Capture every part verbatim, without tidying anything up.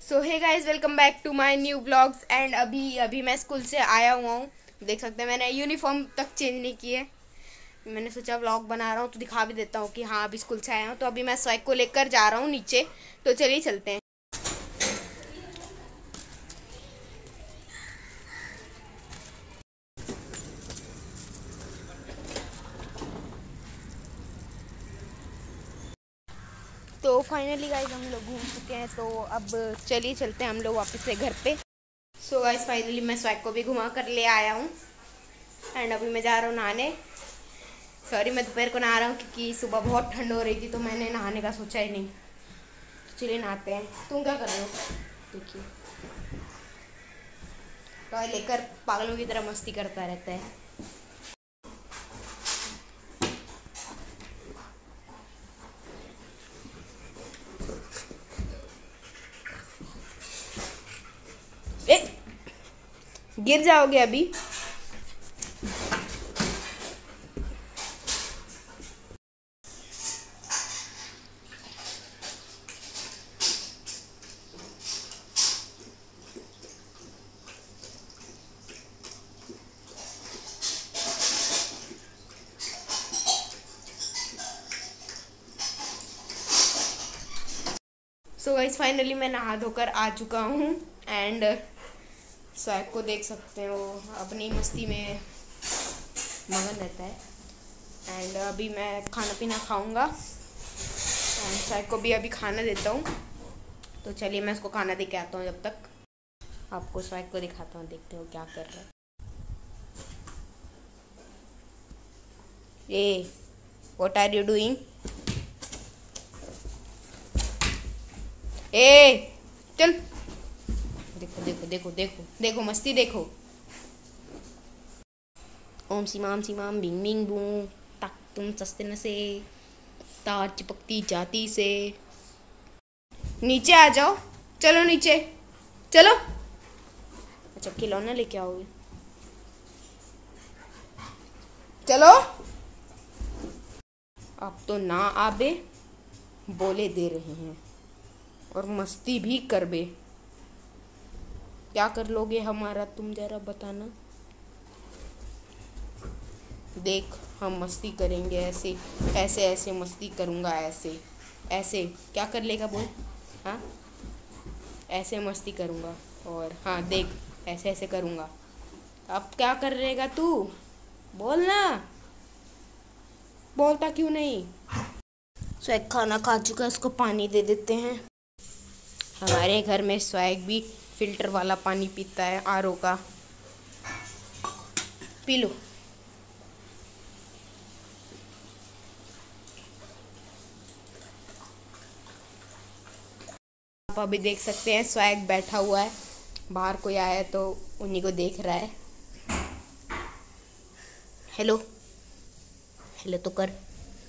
So hey guys, welcome back to my new blogs. And अभी अभी मैं school से आया हुआ हूँ। देख सकते हैं मैंने यूनिफॉर्म तक चेंज नहीं की है। मैंने सोचा व्लॉग बना रहा हूँ तो दिखा भी देता हूँ कि हाँ अभी स्कूल से आया हूँ। तो अभी मैं स्वैग को लेकर जा रहा हूँ नीचे, तो चलिए चलते हैं। तो फाइनली गाइस हम लोग घूम चुके हैं, तो अब चलिए चलते हैं हम लोग वापस से घर पे। सो गाइस फाइनली मैं स्वैग को भी घुमा कर ले आया हूँ। एंड अभी मैं जा रहा हूँ नहाने। सॉरी, मैं दोपहर को नहा रहा हूँ क्योंकि सुबह बहुत ठंड हो रही थी, तो मैंने नहाने का सोचा ही नहीं। तो चलिए नहाते हैं। तुम क्या कर रहे हो? देखिए, टॉय लेकर पागलों की तरह मस्ती करता रहता है। ए, गिर जाओगे अभी। सो गाइस फाइनली मैं नहा धोकर आ चुका हूँ। एंड स्वैग को देख सकते हो, अपनी मस्ती में मगन रहता है। एंड अभी मैं खाना पीना खाऊंगा एंड स्वैग को भी अभी खाना देता हूँ। तो चलिए मैं उसको खाना दे के आता हूँ। जब तक आपको स्वैग को दिखाता हूँ, देखते हो क्या कर रहा है। ए, व्हाट आर यू डूइंग? ए चल, देखो देखो देखो देखो देखो मस्ती देखो। ओम सीमाम सीमाम बिंग बिंग बू, तक तुम सस्ते न से, तार चिपकती जाती से। नीचे आ जाओ, चलो नीचे चलो। अच्छा, खिलौना लेके आओगे? चलो। अब तो ना आबे बोले दे रहे हैं और मस्ती भी कर बे। क्या कर लोगे हमारा, तुम जरा बताना। देख, हम मस्ती करेंगे ऐसे ऐसे ऐसे मस्ती करूँगा, ऐसे ऐसे। क्या कर लेगा बोल? हाँ, ऐसे मस्ती करूँगा। और हाँ देख, ऐसे ऐसे करूँगा। अब क्या कर लेगा तू? बोल ना, बोलता क्यों नहीं? स्वैग खाना खा चुका है, उसको पानी दे देते हैं। हमारे घर में स्वैग भी फिल्टर वाला पानी पीता है, आर ओ का। पी लो। आप अभी देख सकते हैं स्वैग बैठा हुआ है, बाहर कोई आया है तो उन्हीं को देख रहा है। हेलो हेलो तो कर।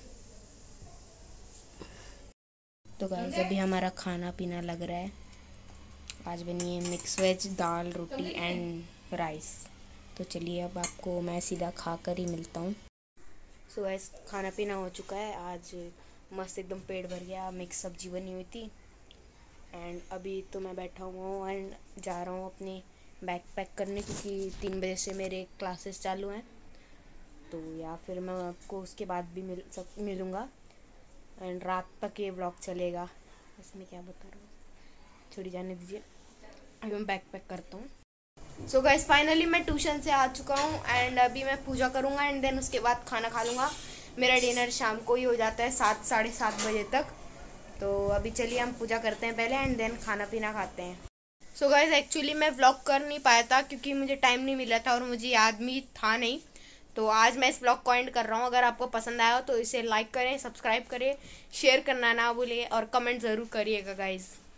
तो गाइस अभी हमारा खाना पीना लग रहा है। आज बनी है मिक्स वेज, दाल रोटी एंड राइस। तो चलिए अब आपको मैं सीधा खा कर ही मिलता हूँ। सो गाइस खाना पीना हो चुका है। आज मस्त एकदम पेट भर गया, मिक्स सब्जी बनी हुई थी। एंड अभी तो मैं बैठा हुआ हूँ एंड जा रहा हूँ अपने बैग पैक करने, क्योंकि तीन बजे से मेरे क्लासेस चालू हैं। तो या फिर मैं आपको उसके बाद भी मिल सक मिलूँगा। एंड रात तक ये व्लॉग चलेगा। इसमें क्या बता रहा हूँ, छोड़ी जाने दीजिए। अभी मैं बैग पैक करता हूँ। सो गाइस फाइनली मैं ट्यूशन से आ चुका हूँ एंड अभी मैं पूजा करूँगा एंड देन उसके बाद खाना खा लूँगा। मेरा डिनर शाम को ही हो जाता है, सात साढ़े सात बजे तक। तो अभी चलिए हम पूजा करते हैं पहले एंड देन खाना पीना खाते हैं। सो गाइस एक्चुअली मैं व्लॉग कर नहीं पाया था क्योंकि मुझे टाइम नहीं मिला था और मुझे याद भी था नहीं। तो आज मैं इस ब्लॉग को एंड कर रहा हूँ। अगर आपको पसंद आया हो तो इसे लाइक करें, सब्सक्राइब करें, शेयर करना ना भूलिए और कमेंट ज़रूर करिएगा गाइस।